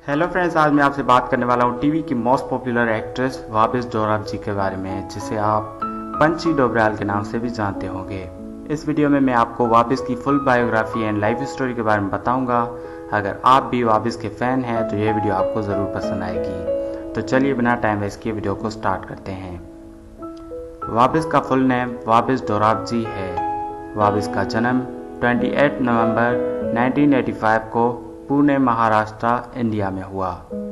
Hello friends, आज मैं आपसे बात करने वाला हूँ टीवी की most popular actress Vahbiz Dorabjee के बारे में, जिसे आप पंची डोबराल के नाम से भी जानते होंगे। इस वीडियो में मैं आपको वाबिस की full biography and life story के बारे में बताऊंगा। अगर आप भी वाबिस के फैन हैं तो यह वीडियो आपको ज़रूर पसंद आएगी। तो चलिए बिना टाइम वेस्ट किए वीडियो को स्टार्ट करते हैं। वाबिस का फुल नेम वाबिस दोराबजी है। वाबिस का जन्म 28 नवंबर 1985 को पुणे, महाराष्ट्र, इंडिया में हुआ।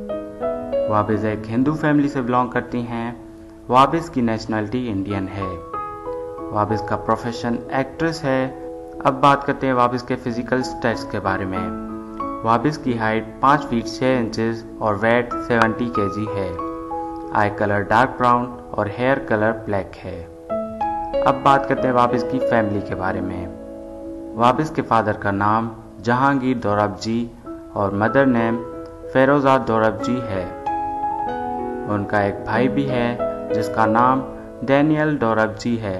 वाबिस एक हिंदू फैमिली से बिलोंग करती हैं। वाबिस की नेशनलिटी इंडियन है। वाबिस का प्रोफेशन एक्ट्रेस है। अब बात करते हैं वाबिस के फिजिकल स्टैट्स के बारे में। वाबिस की हाइट 5 फीट 6 इंचेस और वेट 70 kg है। आई कलर डार्क ब्राउन और हेयर कलर ब्लैक है। अब बात करते हैं वाबिस की फैमिली के बारे में। वाबिस के फादर का नाम जहांगीर दोराबजी और मदर नेम फेरोजा दोराबजी है। उनका एक भाई भी है जिसका नाम डैनियल दोराबजी है।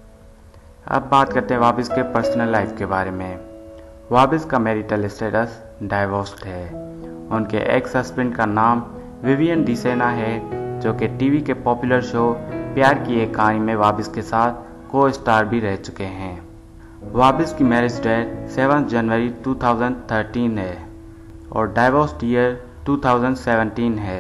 अब बात करते हैं वाबिस के पर्सनल लाइफ के बारे में। वाबिस का मैरिटल स्टेटस डाइवोर्स्ड है। उनके एक्स हस्बैंड का नाम विवियन डिसेना है, जो कि टीवी के पॉपुलर शो प्यार की एक कहानी में वाबिस के साथ को स्टार भी रह चुके हैं। वाबिस की मैरिज डेट 7 जनवरी 2013 है और डाइवोर्स ईयर 2017 है।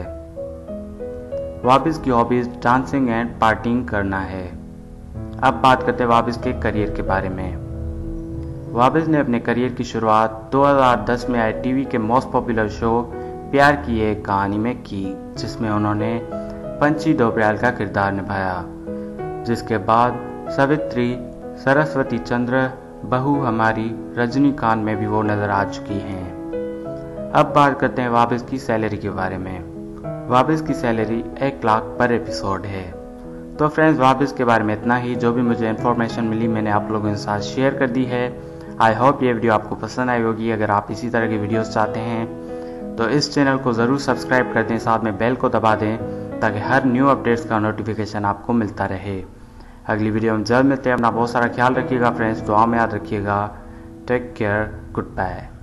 वाबिस की हॉबीज डांसिंग एंड पार्टिंग करना है। अब बात करते हैं वाबिस के करियर के बारे में। वाबिस ने अपने करियर की शुरुआत 2010 में आई टीवी के most popular show Pyaar Ki एक कहानी में की, जिसमें उन्होंने पंची डोबराल का किरदार निभाया। जिसके बाद सावित्री, सरस्वती चंद्र, बहू हमारी, रजनीकांत में भी वो नजर आ चुकी हैं। अब बात करते हैं वाबिस की सैलरी के बारे में। वाबिस की सैलरी 1 लाख पर एपिसोड है। तो फ्रेंड्स, वाबिस के बारे में इतना ही। जो भी मुझे इन्फॉर्मेशन मिली मैंने आप लोगों के साथ शेयर कर दी है। आई होप ये वीडियो आपको पसंद आई होगी। अगर आप इसी तरह की वीडियोस चाहते हैं तो इस चैनल को ज़रूर सब्सक्राइब कर दें, साथ में बेल को दबा दें ताकि हर न्यू अपडेट्स का नोटिफिकेशन आपको मिलता रहे। अगली वीडियो में जल्द मिलते हैं। अपना बहुत सारा ख्याल रखिएगा फ्रेंड्स, दुआ में याद रखिएगा। Take care, good bye.